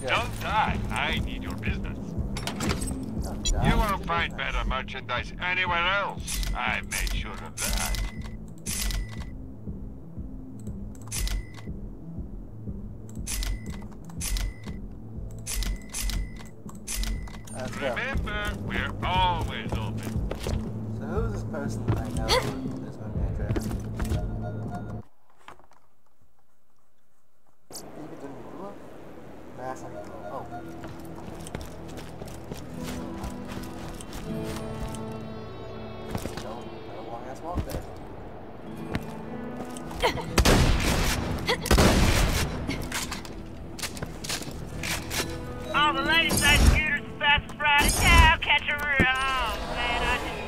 Don't die. I need your business. You won't find better merchandise anywhere else. I made sure of that. Remember, we're always open. So who's this person that I know is going to be interested? Oh. No long ass walk there. All the ladies say scooters the fastest ride in town. Catch a real. Oh, man, I just.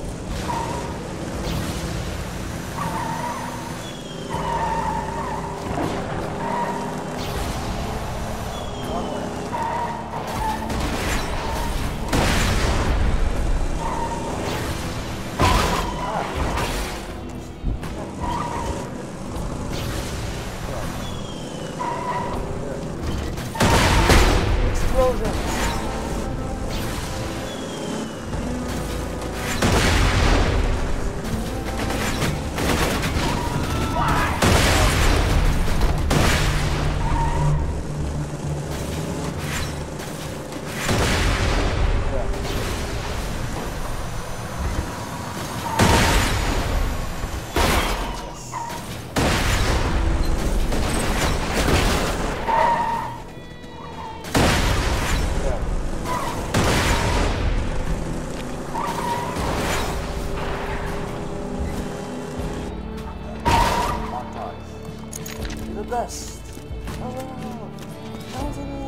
Best. Oh, that was an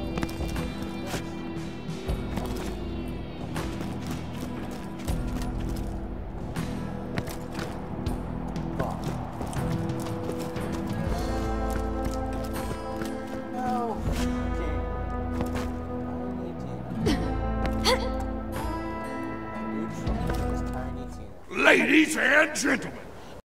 No. Ladies and gentlemen,